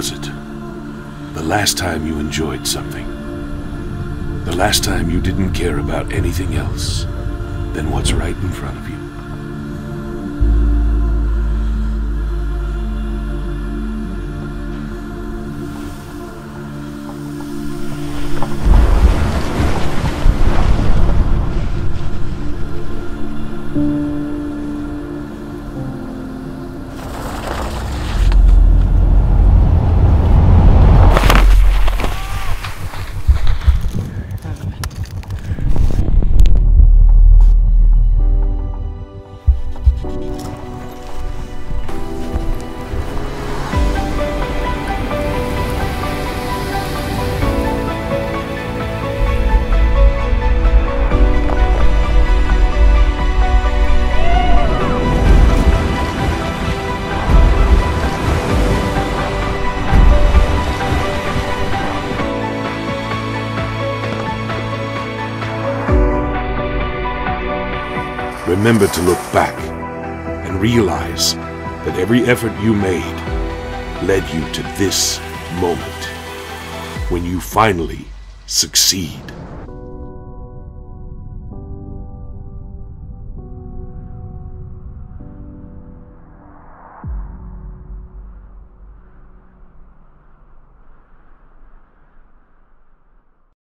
was it? The last time you enjoyed something? The last time you didn't care about anything else than what's right in front of you? Remember to look back and realize that every effort you made led you to this moment when you finally succeed.